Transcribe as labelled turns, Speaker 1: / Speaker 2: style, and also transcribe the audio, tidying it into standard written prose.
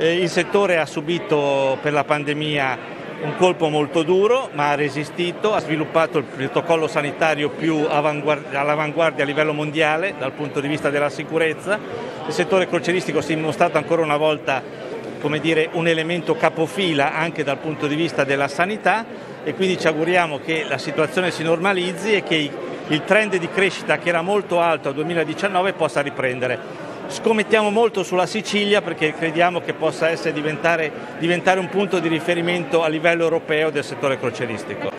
Speaker 1: Il settore ha subito per la pandemia un colpo molto duro, ma ha resistito, ha sviluppato il protocollo sanitario più all'avanguardia a livello mondiale dal punto di vista della sicurezza. Il settore crocieristico si è dimostrato ancora una volta, come dire, un elemento capofila anche dal punto di vista della sanità, e quindi ci auguriamo che la situazione si normalizzi e che il trend di crescita, che era molto alto nel 2019, possa riprendere. Scommettiamo molto sulla Sicilia perché crediamo che possa diventare un punto di riferimento a livello europeo del settore crocieristico.